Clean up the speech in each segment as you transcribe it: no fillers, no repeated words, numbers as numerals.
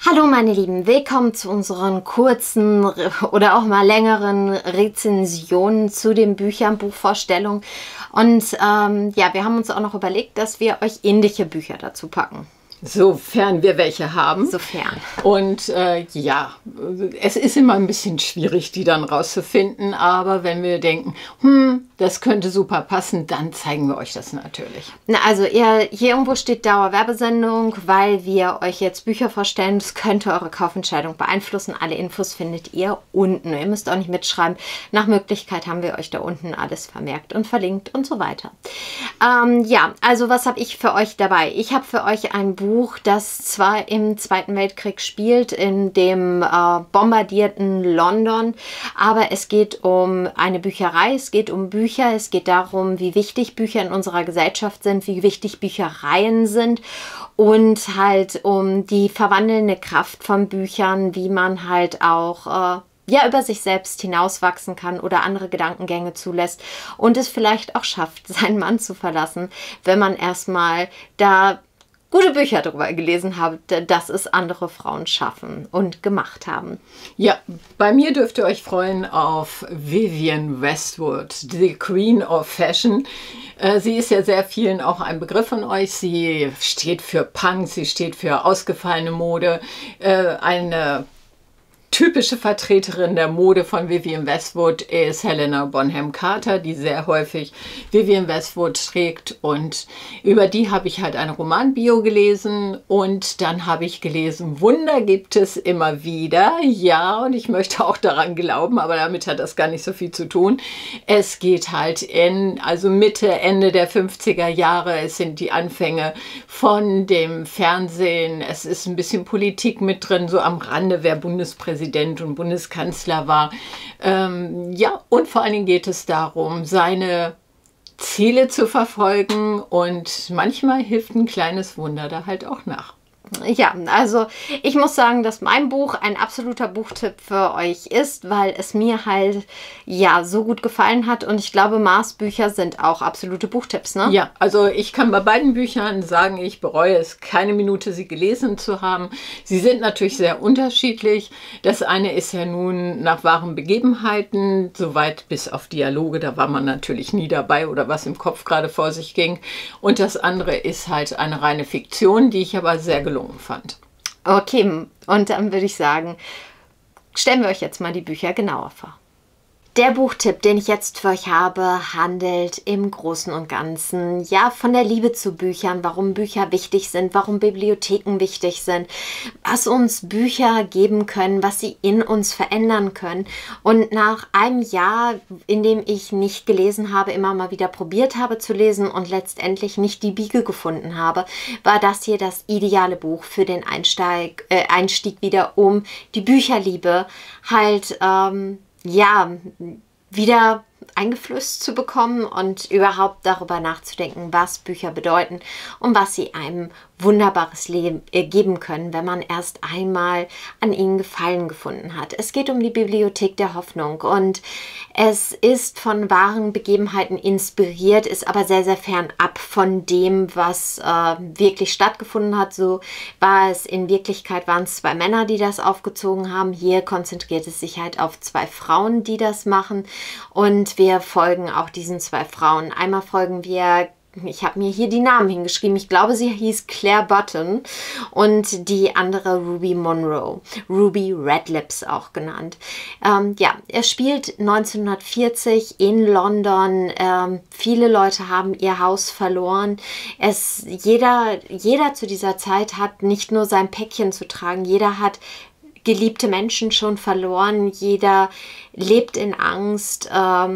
Hallo meine Lieben, willkommen zu unseren kurzen oder auch mal längeren Rezensionen zu den Büchern, Buchvorstellungen. Und ja, wir haben uns auch noch überlegt, dass wir euch ähnliche Bücher dazu packen. Sofern wir welche haben. Sofern. Und ja, es ist immer ein bisschen schwierig, die dann rauszufinden. Aber wenn wir denken, das könnte super passen, dann zeigen wir euch das natürlich. Na, also hier irgendwo steht Dauerwerbesendung, weil wir euch jetzt Bücher vorstellen. Das könnte eure Kaufentscheidung beeinflussen. Alle Infos findet ihr unten. Ihr müsst auch nicht mitschreiben. Nach Möglichkeit haben wir euch da unten alles vermerkt und verlinkt und so weiter. Ja, also was habe ich für euch dabei? Ich habe für euch ein Buch, das zwar im Zweiten Weltkrieg spielt, in dem bombardierten London, aber es geht um eine Bücherei, es geht um Bücher, es geht darum, wie wichtig Bücher in unserer Gesellschaft sind, wie wichtig Büchereien sind und halt um die verwandelnde Kraft von Büchern, wie man halt auch ja, über sich selbst hinauswachsen kann oder andere Gedankengänge zulässt und es vielleicht auch schafft, seinen Mann zu verlassen, wenn man erstmal da gute Bücher darüber gelesen habe, dass es andere Frauen schaffen und gemacht haben. Ja, bei mir dürft ihr euch freuen auf Vivienne Westwood, The Queen of Fashion. Sie ist ja sehr vielen auch ein Begriff von euch. Sie steht für Punk, sie steht für ausgefallene Mode, eine typische Vertreterin der Mode von Vivienne Westwood ist Helena Bonham Carter, die sehr häufig Vivienne Westwood trägt, und über die habe ich halt eine Romanbio gelesen und dann habe ich gelesen, Wunder gibt es immer wieder. Ja, und ich möchte auch daran glauben, aber damit hat das gar nicht so viel zu tun. Es geht halt also Mitte, Ende der 50er Jahre, es sind die Anfänge von dem Fernsehen, es ist ein bisschen Politik mit drin, so am Rande, wer Bundespräsident und Bundeskanzler war. Ja, und vor allen Dingen geht es darum, seine Ziele zu verfolgen, und manchmal hilft ein kleines Wunder da halt auch nach. Ja, also ich muss sagen, dass mein Buch ein absoluter Buchtipp für euch ist, weil es mir halt ja so gut gefallen hat, und ich glaube, Mars Bücher sind auch absolute Buchtipps, ne? Ja, also ich kann bei beiden Büchern sagen, ich bereue es keine Minute, sie gelesen zu haben. Sie sind natürlich sehr unterschiedlich. Das eine ist ja nun nach wahren Begebenheiten, soweit bis auf Dialoge, da war man natürlich nie dabei oder was im Kopf gerade vor sich ging. Und das andere ist halt eine reine Fiktion, die ich aber sehr gelungen fand. Okay, und dann würde ich sagen, stellen wir euch jetzt mal die Bücher genauer vor. Der Buchtipp, den ich jetzt für euch habe, handelt im Großen und Ganzen ja von der Liebe zu Büchern, warum Bücher wichtig sind, warum Bibliotheken wichtig sind, was uns Bücher geben können, was sie in uns verändern können. Und nach einem Jahr, in dem ich nicht gelesen habe, immer mal wieder probiert habe zu lesen und letztendlich nicht die Biege gefunden habe, war das hier das ideale Buch für den Einstieg wieder, um die Bücherliebe halt ja, wieder eingeflößt zu bekommen und überhaupt darüber nachzudenken, was Bücher bedeuten und was sie einem wunderbares Leben geben können, wenn man erst einmal an ihnen Gefallen gefunden hat. Es geht um die Bibliothek der Hoffnung, und es ist von wahren Begebenheiten inspiriert, ist aber sehr, sehr fernab von dem, was wirklich stattgefunden hat. So war es in Wirklichkeit, waren es zwei Männer, die das aufgezogen haben. Hier konzentriert es sich halt auf zwei Frauen, die das machen, und wir folgen auch diesen zwei Frauen. Einmal folgen wir, ich habe mir hier die Namen hingeschrieben, ich glaube, sie hieß Claire Button, und die andere Ruby Monroe, Ruby Red Lips auch genannt. Ja, er spielt 1940 in London. Viele Leute haben ihr Haus verloren. Jeder zu dieser Zeit hat nicht nur sein Päckchen zu tragen, jeder hat geliebte Menschen schon verloren, jeder lebt in Angst,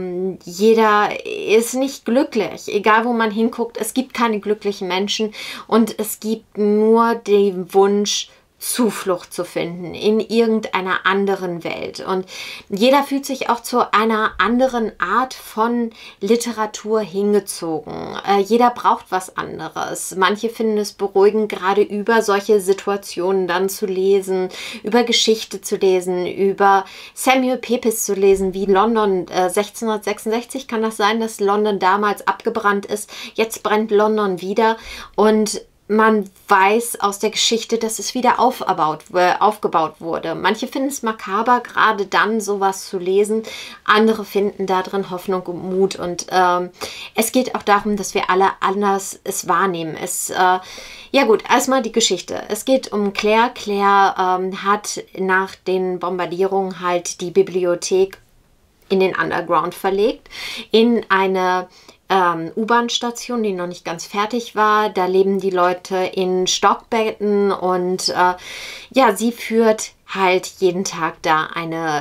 jeder ist nicht glücklich, egal wo man hinguckt, es gibt keine glücklichen Menschen, und es gibt nur den Wunsch, Zuflucht zu finden in irgendeiner anderen Welt. Und jeder fühlt sich auch zu einer anderen Art von Literatur hingezogen. Jeder braucht was anderes. Manche finden es beruhigend, gerade über solche Situationen dann zu lesen, über Geschichte zu lesen, über Samuel Pepys zu lesen, wie London 1666 kann das sein, dass London damals abgebrannt ist. Jetzt brennt London wieder, und man weiß aus der Geschichte, dass es wieder aufgebaut wurde. Manche finden es makaber, gerade dann sowas zu lesen. Andere finden da drin Hoffnung und Mut. Und es geht auch darum, dass wir alle anders es wahrnehmen. Ja gut, erstmal die Geschichte. Es geht um Claire. Claire hat nach den Bombardierungen halt die Bibliothek in den Underground verlegt, in eine U-Bahn-Station, die noch nicht ganz fertig war. Da leben die Leute in Stockbetten und ja, sie führt halt jeden Tag da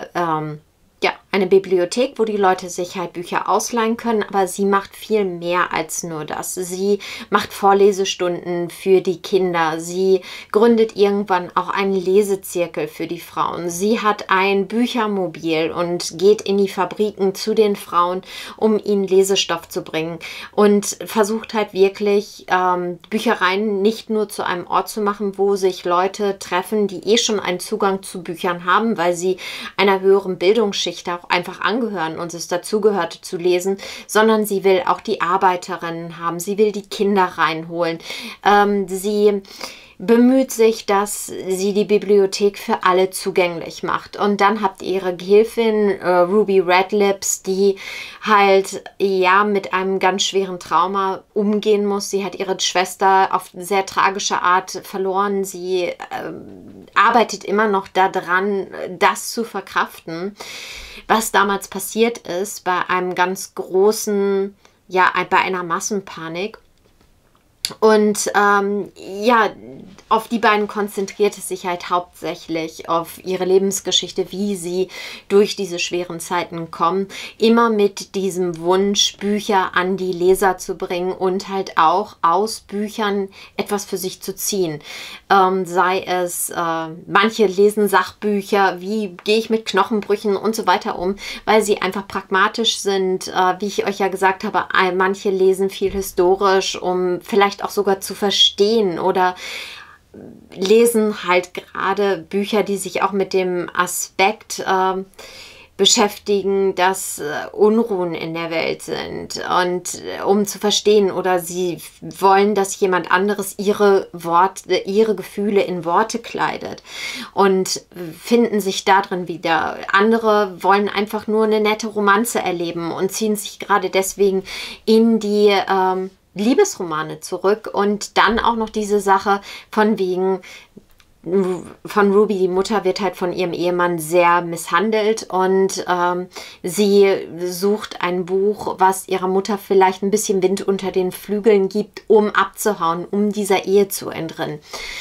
eine Bibliothek, wo die Leute sich halt Bücher ausleihen können, aber sie macht viel mehr als nur das. Sie macht Vorlesestunden für die Kinder. Sie gründet irgendwann auch einen Lesezirkel für die Frauen. Sie hat ein Büchermobil und geht in die Fabriken zu den Frauen, um ihnen Lesestoff zu bringen und versucht halt wirklich Büchereien nicht nur zu einem Ort zu machen, wo sich Leute treffen, die eh schon einen Zugang zu Büchern haben, weil sie einer höheren Bildungsschicht auch einfach angehören und es dazugehört zu lesen, sondern sie will auch die Arbeiterinnen haben, sie will die Kinder reinholen. Sie bemüht sich, dass sie die Bibliothek für alle zugänglich macht. Und dann habt ihr ihre Gehilfin Ruby Redlips, die halt ja mit einem ganz schweren Trauma umgehen muss. Sie hat ihre Schwester auf sehr tragische Art verloren. Sie arbeitet immer noch daran, das zu verkraften, was damals passiert ist bei einem ganz großen, ja, bei einer Massenpanik. Und ja, auf die beiden konzentriert es sich halt hauptsächlich, auf ihre Lebensgeschichte, wie sie durch diese schweren Zeiten kommen. Immer mit diesem Wunsch, Bücher an die Leser zu bringen und halt auch aus Büchern etwas für sich zu ziehen. Sei es, manche lesen Sachbücher, wie gehe ich mit Knochenbrüchen und so weiter um, weil sie einfach pragmatisch sind. Wie ich euch ja gesagt habe, manche lesen viel historisch, um vielleicht auch sogar zu verstehen oder lesen halt gerade Bücher, die sich auch mit dem Aspekt beschäftigen, dass Unruhen in der Welt sind und um zu verstehen oder sie wollen, dass jemand anderes ihre Gefühle in Worte kleidet und finden sich darin wieder. Andere wollen einfach nur eine nette Romanze erleben und ziehen sich gerade deswegen in die Liebesromane zurück und dann auch noch diese Sache von wegen von Ruby, die Mutter, wird halt von ihrem Ehemann sehr misshandelt und sie sucht ein Buch, was ihrer Mutter vielleicht ein bisschen Wind unter den Flügeln gibt, um abzuhauen, um dieser Ehe zu entrinnen.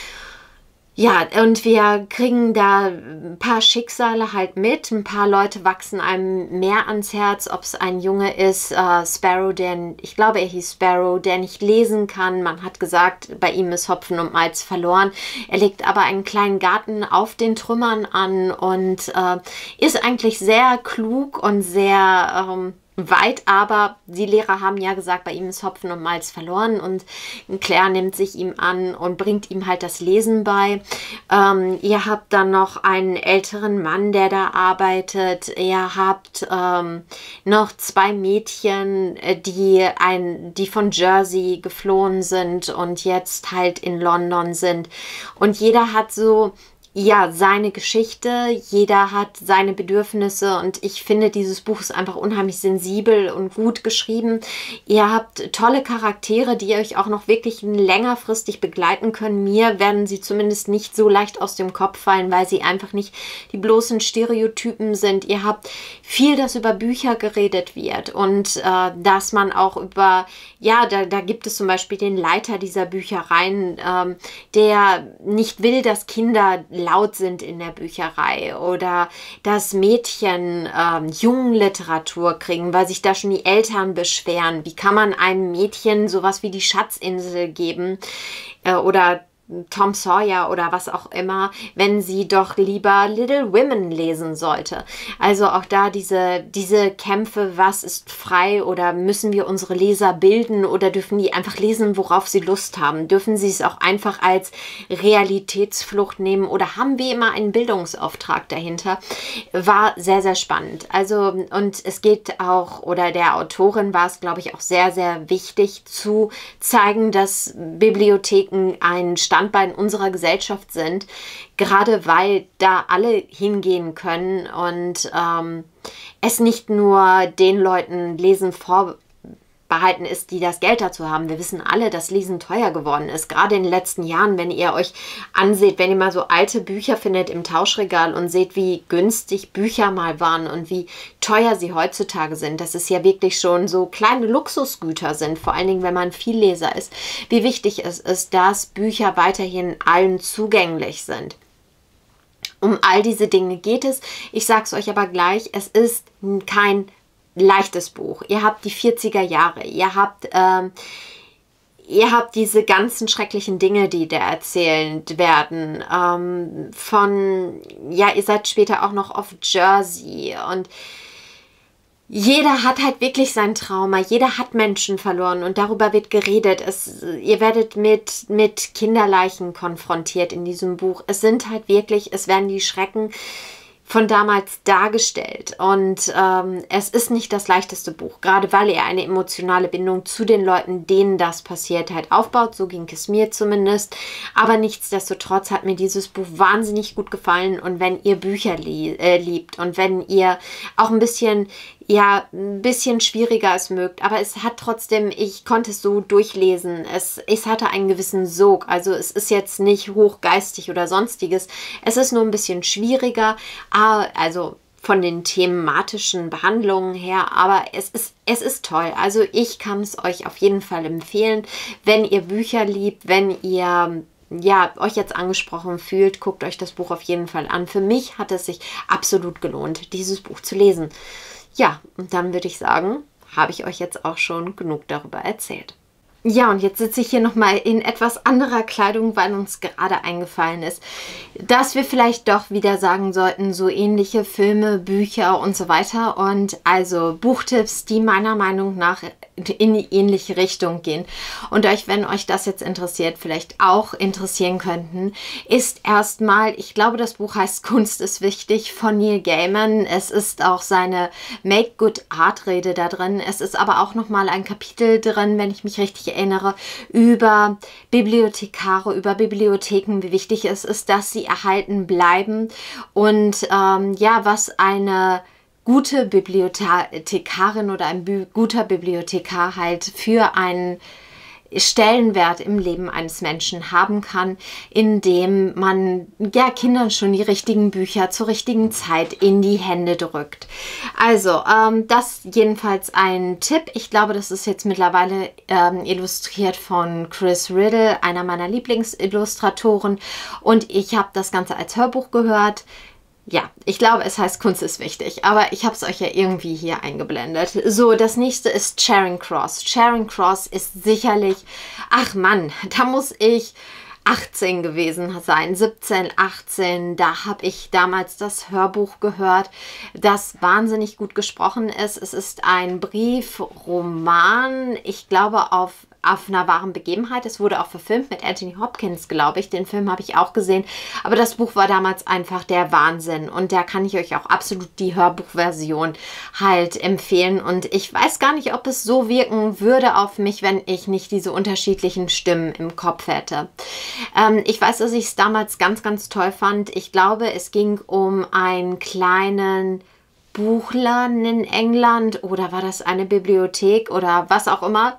Ja, und wir kriegen da ein paar Schicksale halt mit. Ein paar Leute wachsen einem mehr ans Herz, ob es ein Junge ist, Sparrow, ich glaube, er hieß Sparrow, der nicht lesen kann. Man hat gesagt, bei ihm ist Hopfen und Malz verloren. Er legt aber einen kleinen Garten auf den Trümmern an und ist eigentlich sehr klug und sehr weit, aber die Lehrer haben ja gesagt, bei ihm ist Hopfen und Malz verloren und Claire nimmt sich ihm an und bringt ihm halt das Lesen bei. Ihr habt dann noch einen älteren Mann, der da arbeitet. Ihr habt noch zwei Mädchen, die von Jersey geflohen sind und jetzt halt in London sind. Und jeder hat so ja, seine Geschichte, jeder hat seine Bedürfnisse und ich finde, dieses Buch ist einfach unheimlich sensibel und gut geschrieben. Ihr habt tolle Charaktere, die euch auch noch wirklich längerfristig begleiten können. Mir werden sie zumindest nicht so leicht aus dem Kopf fallen, weil sie einfach nicht die bloßen Stereotypen sind. Ihr habt viel, das über Bücher geredet wird und dass man auch über, ja, da gibt es zum Beispiel den Leiter dieser Büchereien, der nicht will, dass Kinder laut sind in der Bücherei oder dass Mädchen Jungenliteratur kriegen, weil sich da schon die Eltern beschweren. Wie kann man einem Mädchen sowas wie die Schatzinsel geben oder Tom Sawyer oder was auch immer, wenn sie doch lieber Little Women lesen sollte. Also auch da diese Kämpfe, was ist frei oder müssen wir unsere Leser bilden oder dürfen die einfach lesen, worauf sie Lust haben? Dürfen sie es auch einfach als Realitätsflucht nehmen oder haben wir immer einen Bildungsauftrag dahinter? War sehr, sehr spannend. Also und es geht auch, oder der Autorin war es, glaube ich, auch sehr, sehr wichtig zu zeigen, dass Bibliotheken ein Standbein unserer Gesellschaft sind, gerade weil da alle hingehen können und es nicht nur den Leuten Lesen vorbehalten ist, die das Geld dazu haben. Wir wissen alle, dass Lesen teuer geworden ist. Gerade in den letzten Jahren, wenn ihr euch anseht, wenn ihr mal so alte Bücher findet im Tauschregal und seht, wie günstig Bücher mal waren und wie teuer sie heutzutage sind, dass es ja wirklich schon so kleine Luxusgüter sind, vor allen Dingen, wenn man Vielleser ist, wie wichtig es ist, dass Bücher weiterhin allen zugänglich sind. Um all diese Dinge geht es. Ich sage es euch aber gleich, es ist kein leichtes Buch. Ihr habt die 40er Jahre, ihr habt diese ganzen schrecklichen Dinge, die da erzählt werden. Ihr seid später auch noch auf Jersey und jeder hat halt wirklich sein Trauma. Jeder hat Menschen verloren und darüber wird geredet. Ihr werdet mit Kinderleichen konfrontiert in diesem Buch. Es werden die Schrecken von damals dargestellt. Und es ist nicht das leichteste Buch, gerade weil er eine emotionale Bindung zu den Leuten, denen das passiert, halt aufbaut. So ging es mir zumindest. Aber nichtsdestotrotz hat mir dieses Buch wahnsinnig gut gefallen. Und wenn ihr Bücher liebt und wenn ihr auch ein bisschen schwieriger es mögt, aber es hat trotzdem, ich konnte es so durchlesen, es hatte einen gewissen Sog, also es ist jetzt nicht hochgeistig oder sonstiges, es ist nur ein bisschen schwieriger, also von den thematischen Behandlungen her, aber es ist toll, also ich kann es euch auf jeden Fall empfehlen, wenn ihr Bücher liebt, wenn ihr euch jetzt angesprochen fühlt, guckt euch das Buch auf jeden Fall an. Für mich hat es sich absolut gelohnt, dieses Buch zu lesen. Ja, und dann würde ich sagen, habe ich euch jetzt auch schon genug darüber erzählt. Ja, und jetzt sitze ich hier nochmal in etwas anderer Kleidung, weil uns gerade eingefallen ist, dass wir vielleicht doch wieder sagen sollten, so ähnliche Filme, Bücher und so weiter. Und also Buchtipps, die meiner Meinung nach in die ähnliche Richtung gehen. Und wenn euch das jetzt interessiert, vielleicht auch interessieren könnten, ist erstmal, ich glaube, das Buch heißt Kunst ist wichtig von Neil Gaiman. Es ist auch seine Make Good Art Rede da drin. Es ist aber auch nochmal ein Kapitel drin, wenn ich mich richtig erinnere, über Bibliothekare, über Bibliotheken, wie wichtig es ist, dass sie erhalten bleiben und was eine gute Bibliothekarin oder ein guter Bibliothekar halt für einen Stellenwert im Leben eines Menschen haben kann, indem man Kindern schon die richtigen Bücher zur richtigen Zeit in die Hände drückt. Also, das jedenfalls ein Tipp. Ich glaube, das ist jetzt mittlerweile illustriert von Chris Riddle, einer meiner Lieblingsillustratoren. Und ich habe das Ganze als Hörbuch gehört. Ja, ich glaube, es heißt Kunst ist wichtig, aber ich habe es euch ja irgendwie hier eingeblendet. So, das nächste ist Charing Cross. Charing Cross ist sicherlich, ach Mann, da muss ich 18 gewesen sein, 17, 18, da habe ich damals das Hörbuch gehört, das wahnsinnig gut gesprochen ist. Es ist ein Briefroman, ich glaube auf einer wahren Begebenheit. Es wurde auch verfilmt mit Anthony Hopkins, glaube ich. Den Film habe ich auch gesehen. Aber das Buch war damals einfach der Wahnsinn. Und da kann ich euch auch absolut die Hörbuchversion halt empfehlen. Und ich weiß gar nicht, ob es so wirken würde auf mich, wenn ich nicht diese unterschiedlichen Stimmen im Kopf hätte. Ich weiß, dass ich es damals ganz, ganz toll fand. Ich glaube, es ging um einen kleinen Buchladen in England oder war das eine Bibliothek oder was auch immer.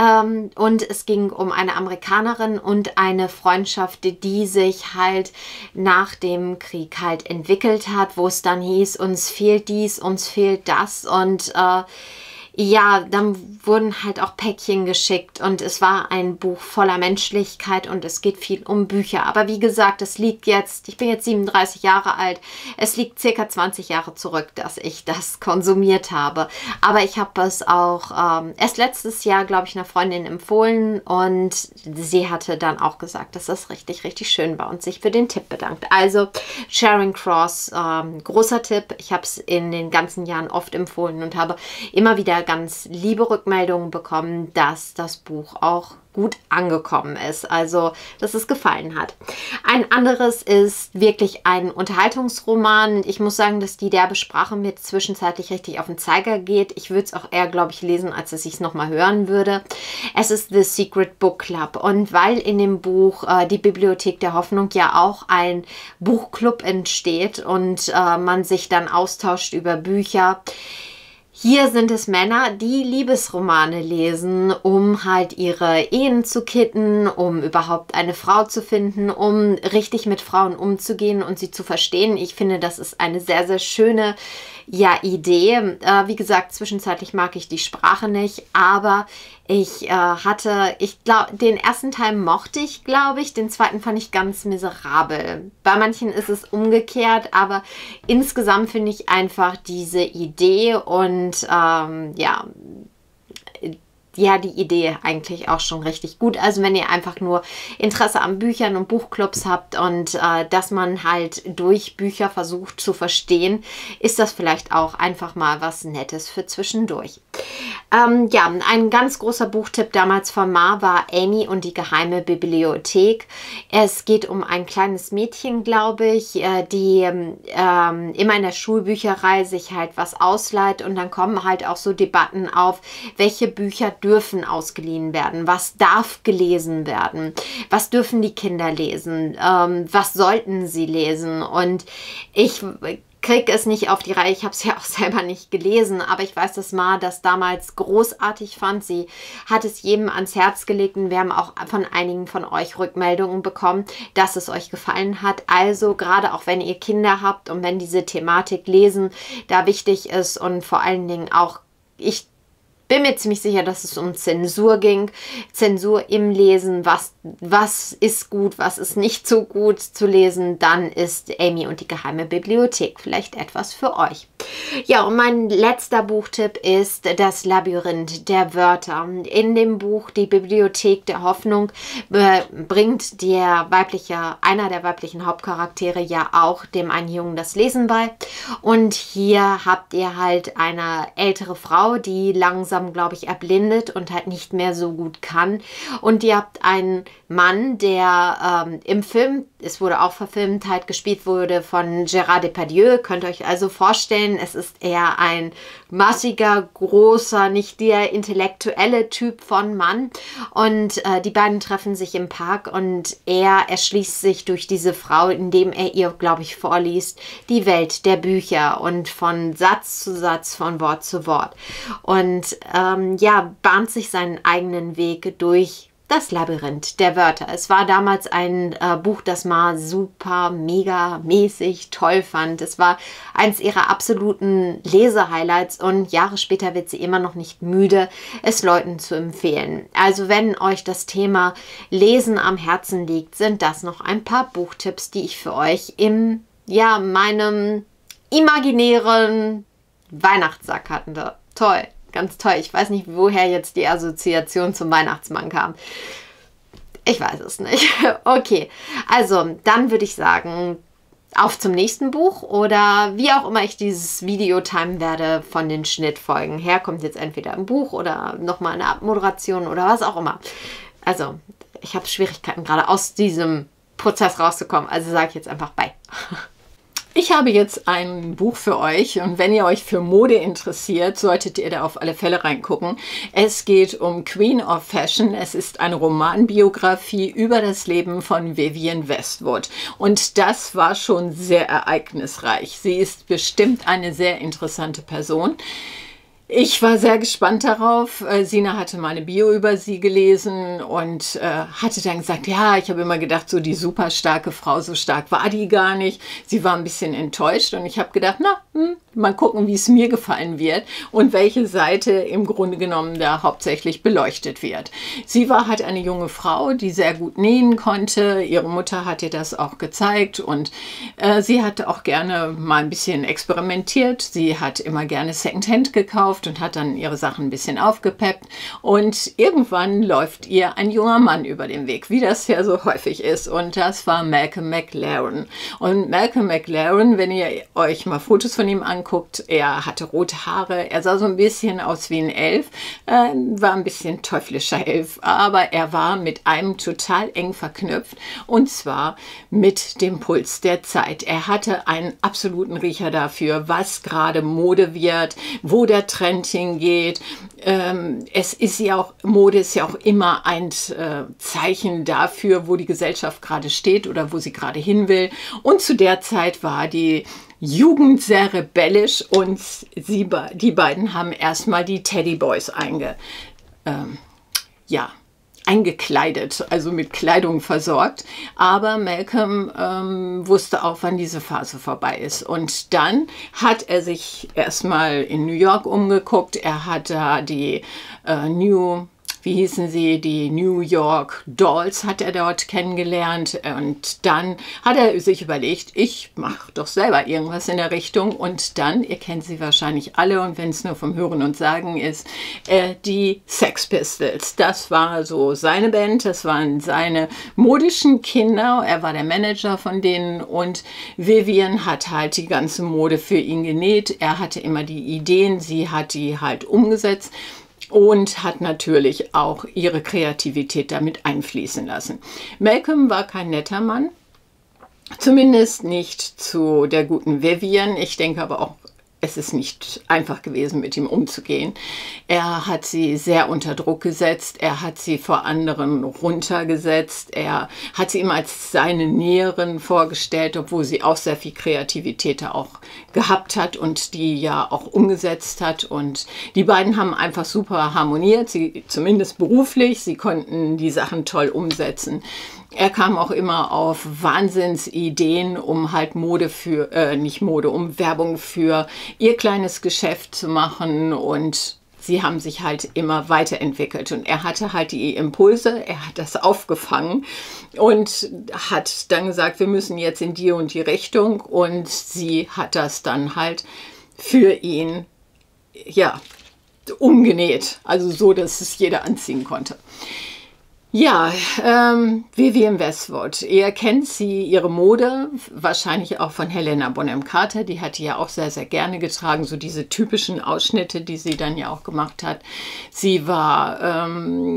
Und es ging um eine Amerikanerin und eine Freundschaft, die sich halt nach dem Krieg halt entwickelt hat, wo es dann hieß, uns fehlt dies, uns fehlt das und ja, dann wurden halt auch Päckchen geschickt und es war ein Buch voller Menschlichkeit und es geht viel um Bücher. Aber wie gesagt, es liegt jetzt, ich bin jetzt 37 Jahre alt, es liegt circa 20 Jahre zurück, dass ich das konsumiert habe. Aber ich habe es auch erst letztes Jahr, glaube ich, einer Freundin empfohlen und sie hatte dann auch gesagt, dass das richtig, richtig schön war und sich für den Tipp bedankt. Also Charing Cross, großer Tipp. Ich habe es in den ganzen Jahren oft empfohlen und habe immer wieder ganz liebe Rückmeldungen bekommen, dass das Buch auch gut angekommen ist, also dass es gefallen hat. Ein anderes ist wirklich ein Unterhaltungsroman. Ich muss sagen, dass die derbe Sprache mir zwischenzeitlich richtig auf den Zeiger geht. Ich würde es auch eher, glaube ich, lesen, als dass ich es nochmal hören würde. Es ist The Secret Book Club und weil in dem Buch die Bibliothek der Hoffnung ja auch ein Buchclub entsteht und man sich dann austauscht über Bücher. Hier sind es Männer, die Liebesromane lesen, um halt ihre Ehen zu kitten, um überhaupt eine Frau zu finden, um richtig mit Frauen umzugehen und sie zu verstehen. Ich finde, das ist eine sehr, sehr schöne Idee. Wie gesagt, zwischenzeitlich mag ich die Sprache nicht, aber ich glaube, den ersten Teil mochte ich, glaube ich. Den zweiten fand ich ganz miserabel. Bei manchen ist es umgekehrt, aber insgesamt finde ich einfach diese Idee und die Idee eigentlich auch schon richtig gut. Also wenn ihr einfach nur Interesse an Büchern und Buchclubs habt und dass man halt durch Bücher versucht zu verstehen, ist das vielleicht auch einfach mal was Nettes für zwischendurch. Ein ganz großer Buchtipp damals von Ma war Amy und die geheime Bibliothek. Es geht um ein kleines Mädchen, glaube ich, die immer in der Schulbücherei sich halt was ausleiht und dann kommen halt auch so Debatten auf, welche Bücher dürfen ausgeliehen werden, was darf gelesen werden, was dürfen die Kinder lesen, was sollten sie lesen und ich kriege es nicht auf die Reihe. Ich habe es ja auch selber nicht gelesen, aber ich weiß, dass Ma das damals großartig fand. Sie hat es jedem ans Herz gelegt und wir haben auch von einigen von euch Rückmeldungen bekommen, dass es euch gefallen hat. Also gerade auch wenn ihr Kinder habt und wenn diese Thematik Lesen da wichtig ist und vor allen Dingen auch, ich bin mir ziemlich sicher, dass es um Zensur ging. Zensur im Lesen, was ist gut, was ist nicht so gut zu lesen, dann ist Amy und die geheime Bibliothek vielleicht etwas für euch. Ja, und mein letzter Buchtipp ist Das Labyrinth der Wörter. In dem Buch Die Bibliothek der Hoffnung bringt einer der weiblichen Hauptcharaktere ja auch dem einen Jungen das Lesen bei. Und hier habt ihr halt eine ältere Frau, die langsam, glaube ich, erblindet und halt nicht mehr so gut kann. Und ihr habt einen Mann, der im Film, es wurde auch verfilmt, halt gespielt wurde von Gérard Depardieu. Könnt ihr euch also vorstellen, es ist eher ein massiger, großer, nicht der intellektuelle Typ von Mann. Und die beiden treffen sich im Park und er erschließt sich durch diese Frau, indem er ihr, glaube ich, vorliest, die Welt der Bücher und von Satz zu Satz, von Wort zu Wort. Und bahnt sich seinen eigenen Weg durch Das Labyrinth der Wörter. Es war damals ein Buch, das Ma super, mega, mäßig toll fand. Es war eins ihrer absoluten Lesehighlights und Jahre später wird sie immer noch nicht müde, es Leuten zu empfehlen. Also wenn euch das Thema Lesen am Herzen liegt, sind das noch ein paar Buchtipps, die ich für euch in meinem imaginären Weihnachtssack hatte. Toll. Ganz toll. Ich weiß nicht, woher jetzt die Assoziation zum Weihnachtsmann kam. Ich weiß es nicht. Okay, also dann würde ich sagen, auf zum nächsten Buch oder wie auch immer ich dieses Video timen werde von den Schnittfolgen her. Kommt jetzt entweder ein Buch oder nochmal eine Abmoderation oder was auch immer. Also, ich habe Schwierigkeiten gerade aus diesem Prozess rauszukommen. Also sage ich jetzt einfach bye. Ich habe jetzt ein Buch für euch und wenn ihr euch für Mode interessiert, solltet ihr da auf alle Fälle reingucken. Es geht um Queen of Fashion. Es ist eine Romanbiografie über das Leben von Vivienne Westwood. Und das war schon sehr ereignisreich. Sie ist bestimmt eine sehr interessante Person. Ich war sehr gespannt darauf. Sina hatte mal eine Bio über sie gelesen und hatte dann gesagt, ja, ich habe immer gedacht, so die super starke Frau, so stark war die gar nicht. Sie war ein bisschen enttäuscht und ich habe gedacht, na, mal gucken, wie es mir gefallen wird und welche Seite im Grunde genommen da hauptsächlich beleuchtet wird. Sie war halt eine junge Frau, die sehr gut nähen konnte. Ihre Mutter hat ihr das auch gezeigt und sie hat auch gerne mal ein bisschen experimentiert. Sie hat immer gerne Secondhand gekauft und hat dann ihre Sachen ein bisschen aufgepeppt und irgendwann läuft ihr ein junger Mann über den Weg, wie das ja so häufig ist, und das war Malcolm McLaren. Und Malcolm McLaren, wenn ihr euch mal Fotos von ihm anguckt, er hatte rote Haare, er sah so ein bisschen aus wie ein Elf, war ein bisschen teuflischer Elf, aber er war mit einem total eng verknüpft und zwar mit dem Puls der Zeit. Er hatte einen absoluten Riecher dafür, was gerade Mode wird, wo der Trend hingeht. Es ist ja auch, Mode ist ja auch immer ein Zeichen dafür, wo die Gesellschaft gerade steht oder wo sie gerade hin will. Und zu der Zeit war die Jugend sehr rebellisch und die beiden haben erstmal die Teddyboys eingekleidet, also mit Kleidung versorgt. Aber Malcolm wusste auch, wann diese Phase vorbei ist. Und dann hat er sich erstmal in New York umgeguckt. Er hat da die die New York Dolls hat er dort kennengelernt und dann hat er sich überlegt, ich mache doch selber irgendwas in der Richtung und dann, ihr kennt sie wahrscheinlich alle und wenn es nur vom Hören und Sagen ist, die Sex Pistols. Das war so seine Band, das waren seine modischen Kinder, er war der Manager von denen und Vivienne hat halt die ganze Mode für ihn genäht, er hatte immer die Ideen, sie hat die halt umgesetzt und hat natürlich auch ihre Kreativität damit einfließen lassen. Malcolm war kein netter Mann, zumindest nicht zu der guten Vivienne. Ich denke aber auch, es ist nicht einfach gewesen, mit ihm umzugehen. Er hat sie sehr unter Druck gesetzt, er hat sie vor anderen runtergesetzt, er hat sie immer als seine Näherin vorgestellt, obwohl sie auch sehr viel Kreativität auch gehabt hat und die ja auch umgesetzt hat. Und die beiden haben einfach super harmoniert, sie zumindest beruflich, sie konnten die Sachen toll umsetzen. Er kam auch immer auf Wahnsinnsideen, um halt um Werbung für ihr kleines Geschäft zu machen und sie haben sich halt immer weiterentwickelt und er hatte halt die Impulse, er hat das aufgefangen und hat dann gesagt, wir müssen jetzt in die und die Richtung und sie hat das dann halt für ihn, ja, umgenäht, also so, dass es jeder anziehen konnte. Ja, Vivienne Westwood, ihr kennt sie, ihre Mode, wahrscheinlich auch von Helena Bonham Carter, die hat die ja auch sehr, sehr gerne getragen, so diese typischen Ausschnitte, die sie dann ja auch gemacht hat. Sie war,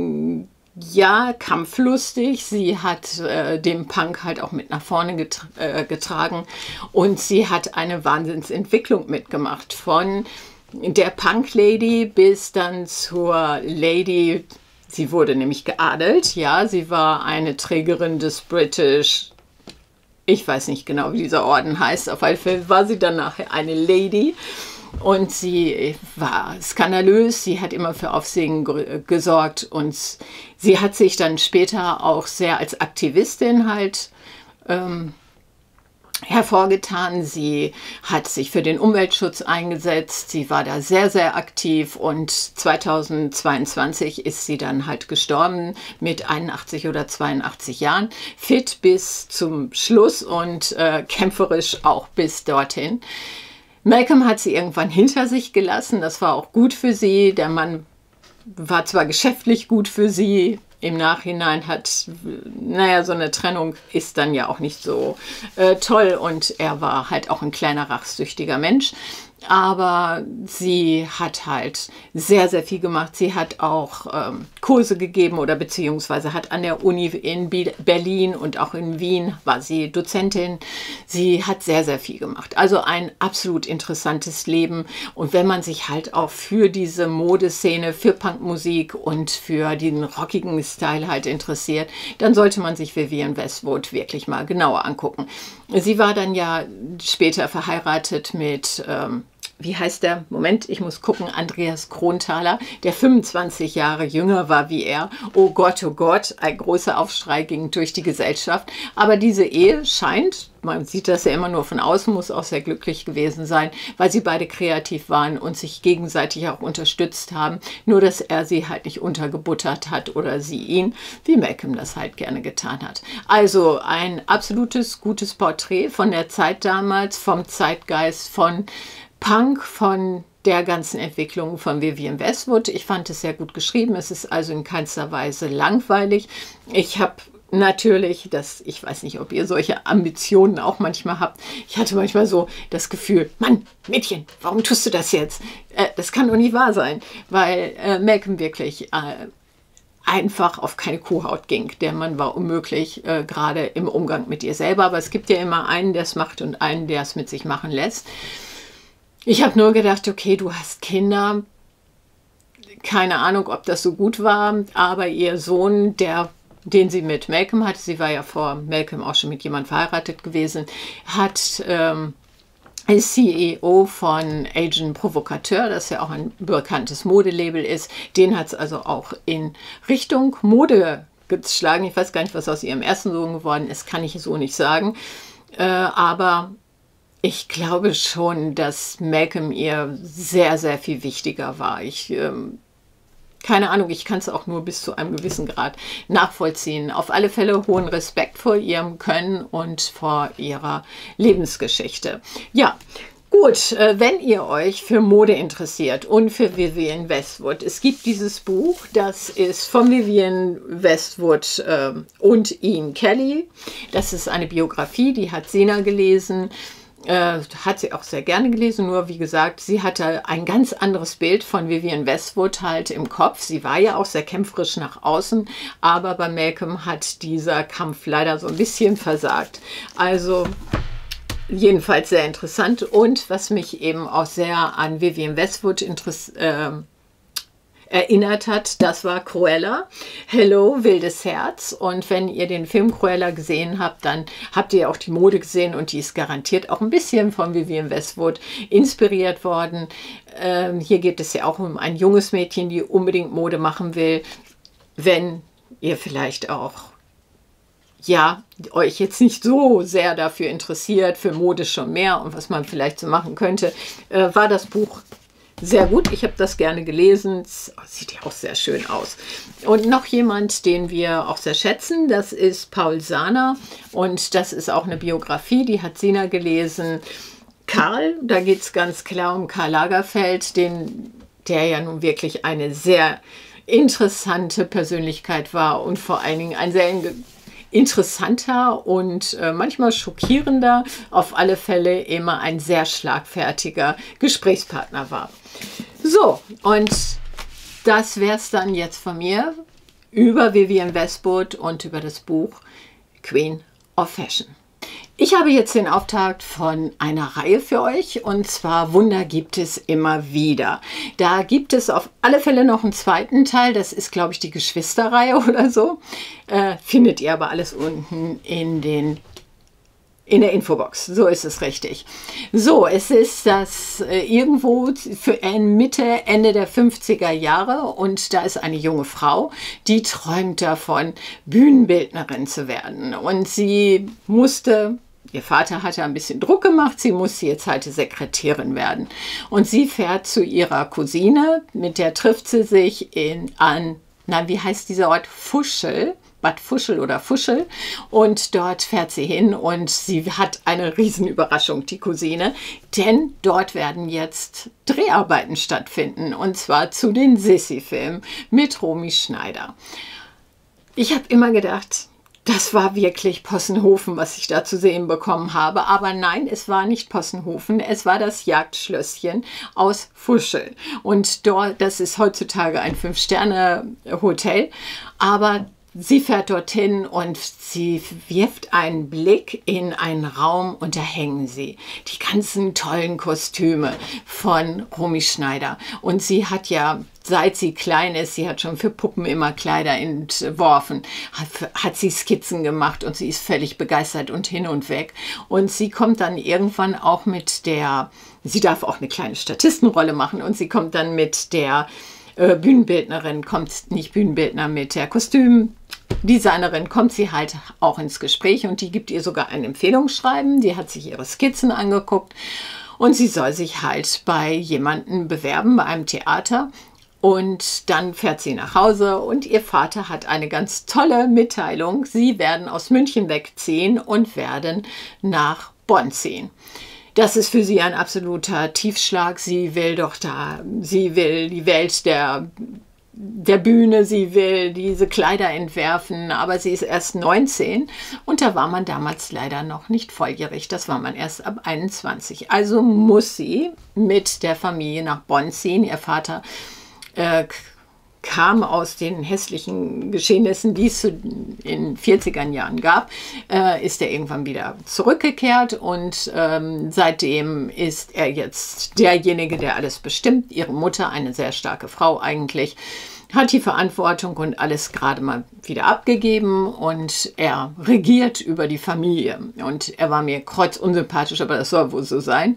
kampflustig, sie hat den Punk halt auch mit nach vorne getragen und sie hat eine Wahnsinnsentwicklung mitgemacht, von der Punk-Lady bis dann zur Lady. Sie wurde nämlich geadelt, ja, sie war eine Trägerin des British, ich weiß nicht genau, wie dieser Orden heißt, auf jeden Fall war sie dann nachher eine Lady und sie war skandalös, sie hat immer für Aufsehen gesorgt und sie hat sich dann später auch sehr als Aktivistin halt hervorgetan. Sie hat sich für den Umweltschutz eingesetzt, sie war da sehr, sehr aktiv und 2022 ist sie dann halt gestorben mit 81 oder 82 Jahren, fit bis zum Schluss und kämpferisch auch bis dorthin. Malcolm hat sie irgendwann hinter sich gelassen, das war auch gut für sie, der Mann war zwar geschäftlich gut für sie, im Nachhinein so eine Trennung ist dann ja auch nicht so toll und er war halt auch ein kleiner rachsüchtiger Mensch. Aber sie hat halt sehr, sehr viel gemacht. Sie hat auch Kurse gegeben oder beziehungsweise hat an der Uni in Berlin und auch in Wien war sie Dozentin. Sie hat sehr, sehr viel gemacht. Also ein absolut interessantes Leben. Und wenn man sich halt auch für diese Modeszene, für Punkmusik und für den rockigen Style halt interessiert, dann sollte man sich Vivienne Westwood wirklich mal genauer angucken. Sie war dann ja später verheiratet mit wie heißt der? Moment, ich muss gucken. Andreas Kronthaler, der 25 Jahre jünger war wie er. Oh Gott, ein großer Aufschrei ging durch die Gesellschaft. Aber diese Ehe scheint, man sieht das ja immer nur von außen, muss auch sehr glücklich gewesen sein, weil sie beide kreativ waren und sich gegenseitig auch unterstützt haben. Nur, dass er sie halt nicht untergebuttert hat oder sie ihn, wie Malcolm das halt gerne getan hat. Also ein absolutes gutes Porträt von der Zeit damals, vom Zeitgeist, von Punk, von der ganzen Entwicklung von Vivienne Westwood. Ich fand es sehr gut geschrieben. Es ist also in keinster Weise langweilig. Ich habe natürlich, ich weiß nicht, ob ihr solche Ambitionen auch manchmal habt. Ich hatte manchmal so das Gefühl, Mann, Mädchen, warum tust du das jetzt? Das kann doch nicht wahr sein, weil Malcolm wirklich einfach auf keine Kuhhaut ging. Der Mann war unmöglich, gerade im Umgang mit ihr selber. Aber es gibt ja immer einen, der es macht und einen, der es mit sich machen lässt. Ich habe nur gedacht, okay, du hast Kinder. Keine Ahnung, ob das so gut war, aber ihr Sohn, den sie mit Malcolm hatte, sie war ja vor Malcolm auch schon mit jemandem verheiratet gewesen, ist CEO von Agent Provocateur, das ja auch ein bekanntes Modelabel ist. Den hat es also auch in Richtung Mode geschlagen. Ich weiß gar nicht, was aus ihrem ersten Sohn geworden ist, kann ich so nicht sagen. Aber ich glaube schon, dass Malcolm ihr sehr, sehr viel wichtiger war. Keine Ahnung, ich kann es auch nur bis zu einem gewissen Grad nachvollziehen. Auf alle Fälle hohen Respekt vor ihrem Können und vor ihrer Lebensgeschichte. Ja, gut, wenn ihr euch für Mode interessiert und für Vivienne Westwood, es gibt dieses Buch, das ist von Vivienne Westwood und Ian Kelly. Das ist eine Biografie, die hat Sina gelesen. Hat sie auch sehr gerne gelesen, nur wie gesagt, sie hatte ein ganz anderes Bild von Vivienne Westwood halt im Kopf. Sie war ja auch sehr kämpferisch nach außen, aber bei Malcolm hat dieser Kampf leider so ein bisschen versagt. Also jedenfalls sehr interessant und was mich eben auch sehr an Vivienne Westwood erinnert hat, das war Cruella. Hello, wildes Herz. Und wenn ihr den Film Cruella gesehen habt, dann habt ihr auch die Mode gesehen und die ist garantiert auch ein bisschen von Vivienne Westwood inspiriert worden. Hier geht es ja auch um ein junges Mädchen, die unbedingt Mode machen will. Wenn ihr vielleicht auch euch jetzt nicht so sehr dafür interessiert, für Mode schon mehr und was man vielleicht so machen könnte, war das Buch sehr gut, ich habe das gerne gelesen. Sieht ja auch sehr schön aus. Und noch jemand, den wir auch sehr schätzen, das ist Paul Sahner. Und das ist auch eine Biografie, die hat Sina gelesen. Karl, da geht es ganz klar um Karl Lagerfeld, der ja nun wirklich eine sehr interessante Persönlichkeit war und vor allen Dingen ein sehr interessanter und manchmal schockierender, auf alle Fälle immer ein sehr schlagfertiger Gesprächspartner war. So, und das wäre es dann jetzt von mir über Vivienne Westwood und über das Buch Queen of Fashion. Ich habe jetzt den Auftakt von einer Reihe für euch und zwar Wunder gibt es immer wieder. Da gibt es auf alle Fälle noch einen zweiten Teil, das ist glaube ich die Geschwisterreihe oder so. Findet ihr aber alles unten in der Infobox, so ist es richtig. So, es ist das irgendwo für Mitte, Ende der 50er Jahre und da ist eine junge Frau, die träumt davon, Bühnenbildnerin zu werden. Und sie musste, ihr Vater hatte ein bisschen Druck gemacht, sie musste jetzt halt Sekretärin werden. Und sie fährt zu ihrer Cousine, mit der trifft sie sich wie heißt dieser Ort? Fuschel. Bad Fuschel oder Fuschel und dort fährt sie hin und sie hat eine Riesenüberraschung, die Cousine, denn dort werden jetzt Dreharbeiten stattfinden und zwar zu den Sissi-Filmen mit Romy Schneider. Ich habe immer gedacht, das war wirklich Possenhofen, was ich da zu sehen bekommen habe. Aber nein, es war nicht Possenhofen, es war das Jagdschlösschen aus Fuschel. Und dort, das ist heutzutage ein 5-Sterne-Hotel, aber sie fährt dorthin und sie wirft einen Blick in einen Raum und da hängen sie. Die ganzen tollen Kostüme von Romy Schneider. Und sie hat ja seit sie klein ist, sie hat schon für Puppen immer Kleider entworfen, hat sie Skizzen gemacht und sie ist völlig begeistert und hin und weg. Und sie kommt dann irgendwann auch sie darf auch eine kleine Statistenrolle machen und sie kommt dann mit der Bühnenbildnerin, mit der Kostümdesignerin kommt sie halt auch ins Gespräch und die gibt ihr sogar ein Empfehlungsschreiben, die hat sich ihre Skizzen angeguckt und sie soll sich halt bei jemandem bewerben, bei einem Theater. Und dann fährt sie nach Hause und ihr Vater hat eine ganz tolle Mitteilung. Sie werden aus München wegziehen und werden nach Bonn ziehen. Das ist für sie ein absoluter Tiefschlag. Sie will die Welt der Bühne, sie will diese Kleider entwerfen, aber sie ist erst 19 und da war man damals leider noch nicht volljährig. Das war man erst ab 21. Also muss sie mit der Familie nach Bonn ziehen. Ihr Vater kam aus den hässlichen Geschehnissen, die es in den 40er Jahren gab, ist er irgendwann wieder zurückgekehrt und seitdem ist er jetzt derjenige, der alles bestimmt. Ihre Mutter, eine sehr starke Frau eigentlich, hat die Verantwortung und alles gerade mal wieder abgegeben und er regiert über die Familie. Und er war mir kreuzunsympathisch, aber das soll wohl so sein.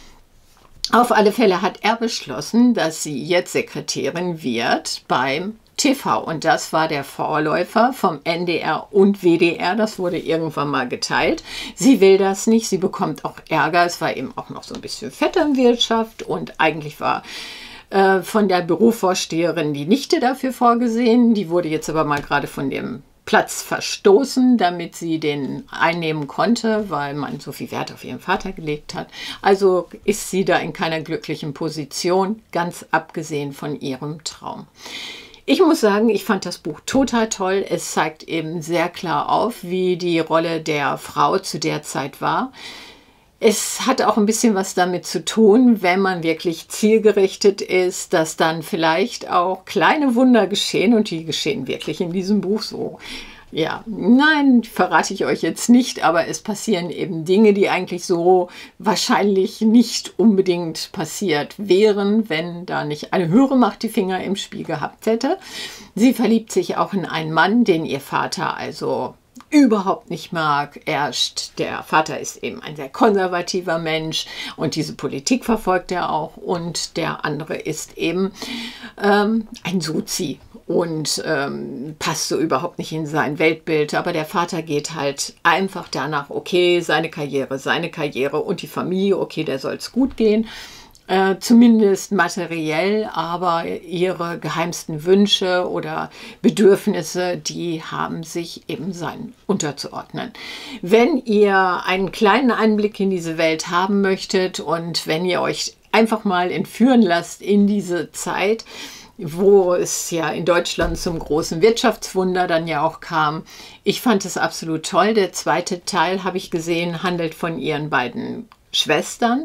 Auf alle Fälle hat er beschlossen, dass sie jetzt Sekretärin wird beim TV. Und das war der Vorläufer vom NDR und WDR. Das wurde irgendwann mal geteilt. Sie will das nicht. Sie bekommt auch Ärger. Es war eben auch noch so ein bisschen Vetternwirtschaft. Und eigentlich war von der Bürovorsteherin die Nichte dafür vorgesehen. Die wurde jetzt aber mal gerade von dem Platz verstoßen, damit sie den einnehmen konnte, weil man so viel Wert auf ihren Vater gelegt hat. Also ist sie da in keiner glücklichen Position, ganz abgesehen von ihrem Traum. Ich muss sagen, ich fand das Buch total toll. Es zeigt eben sehr klar auf, wie die Rolle der Frau zu der Zeit war. Es hat auch ein bisschen was damit zu tun, wenn man wirklich zielgerichtet ist, dass dann vielleicht auch kleine Wunder geschehen und die geschehen wirklich in diesem Buch so. Ja, nein, verrate ich euch jetzt nicht, aber es passieren eben Dinge, die eigentlich so wahrscheinlich nicht unbedingt passiert wären, wenn da nicht eine höhere Macht die Finger im Spiel gehabt hätte. Sie verliebt sich auch in einen Mann, den ihr Vater also überhaupt nicht mag. Der Vater ist eben ein sehr konservativer Mensch und diese Politik verfolgt er auch und der andere ist eben ein Sozi und passt so überhaupt nicht in sein Weltbild, aber der Vater geht halt einfach danach, okay, seine Karriere und die Familie, okay, der soll es gut gehen. Zumindest materiell, aber ihre geheimsten Wünsche oder Bedürfnisse, die haben sich eben sein unterzuordnen. Wenn ihr einen kleinen Einblick in diese Welt haben möchtet und wenn ihr euch einfach mal entführen lasst in diese Zeit, wo es ja in Deutschland zum großen Wirtschaftswunder dann ja auch kam. Ich fand es absolut toll. Der zweite Teil, habe ich gesehen, handelt von ihren beiden Schwestern.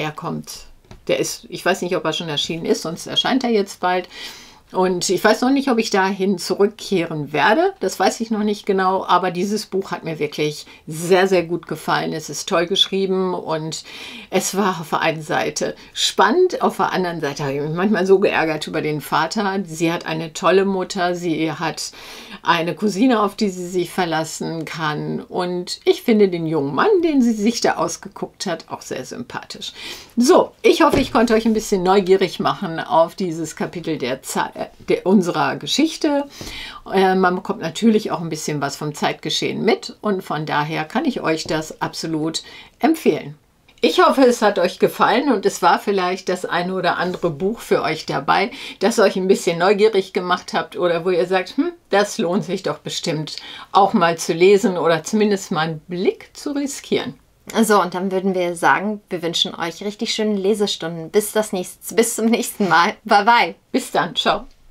Der ist, ich weiß nicht, ob er schon erschienen ist, sonst erscheint er jetzt bald. Und ich weiß noch nicht, ob ich dahin zurückkehren werde. Das weiß ich noch nicht genau. Aber dieses Buch hat mir wirklich sehr, sehr gut gefallen. Es ist toll geschrieben und es war auf der einen Seite spannend. Auf der anderen Seite habe ich mich manchmal so geärgert über den Vater. Sie hat eine tolle Mutter. Sie hat eine Cousine, auf die sie sich verlassen kann. Und ich finde den jungen Mann, den sie sich da ausgeguckt hat, auch sehr sympathisch. So, ich hoffe, ich konnte euch ein bisschen neugierig machen auf dieses Kapitel unserer Geschichte. Man bekommt natürlich auch ein bisschen was vom Zeitgeschehen mit und von daher kann ich euch das absolut empfehlen. Ich hoffe, es hat euch gefallen und es war vielleicht das eine oder andere Buch für euch dabei, das euch ein bisschen neugierig gemacht habt oder wo ihr sagt, das lohnt sich doch bestimmt auch mal zu lesen oder zumindest mal einen Blick zu riskieren. So, und dann würden wir sagen, wir wünschen euch richtig schöne Lesestunden. Bis zum nächsten Mal. Bye, bye. Bis dann. Ciao.